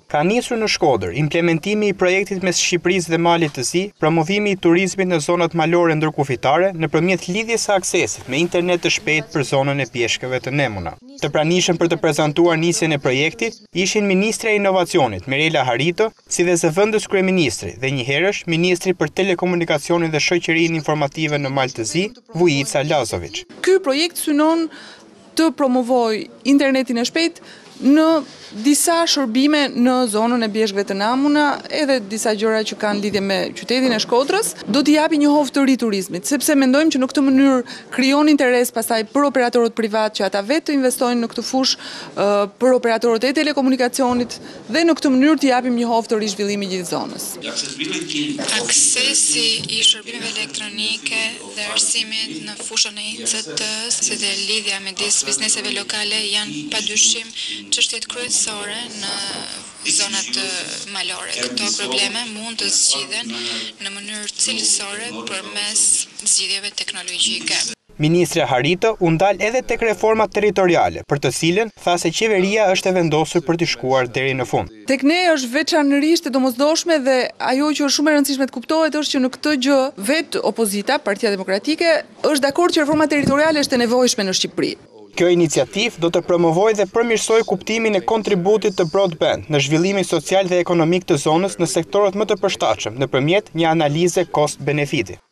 Ka nisur në Shkodër implementimi i projektit mes Shqipërisë dhe Malit të Zi, promovimi i turizmit në zonat malore ndërkufitare nëpërmjet lidhjes së aksesit me internet të shpejtë për zonën e pjeshkëve të Nemuna. Të pranishëm për të prezantuar nisjen e projektit ishin Ministra e Inovacionit Mirela Harito, si dhe zëvendës kryeministri dhe njëherësh Ministri për Telekomunikacionin dhe Shoqërinë Informative në Mal të Zi, Vujica Lazović. Ky projekt synon të promovoj internetin e shpejtë në disa shërbime në zonën e bjeshkëve të Namuna, edhe disa gjëra që kanë lidhje me qytetin e Shkodrës, do t'i japi një hovë të ri turizmit, sepse mendojmë që në këtë mënyrë krijon interes pastaj për operatorët privat që ata vetë të investojnë në këtë fushë, për operatorët e telekomunikacionit dhe në këtë mënyrë t'i japim një hovë të ri zhvillimi gjithë zonës. Aksesi i shërbimeve elektronike dhe arsimit në fushën e ICT-s, si dhe lidhja midis bizneseve lokale janë padyshim çështjet kryesore në zonat malore. Këto probleme mund të zgjidhen në mënyrë cilësore përmes zgjidhjeve teknologjike. Ministra Harito u ndal edhe tek reforma territoriale, për të cilën tha se qeveria është e vendosur për të shkuar deri në fund. Tek ne është veçanërisht e domosdoshme dhe ajo që është shumë e rëndësishme të kuptohet është që në këtë gjë vetë opozita, Partia Demokratike, është dakord që reforma territoriale është e nevojshme në Shqipëri. Kjo iniciativë do të promovojë dhe përmirësojë kuptimin e kontributit të broadband në zhvillimin social dhe ekonomik të zonës në sektorët më të përshtatshëm nëpërmjet një analize cost-benefiti.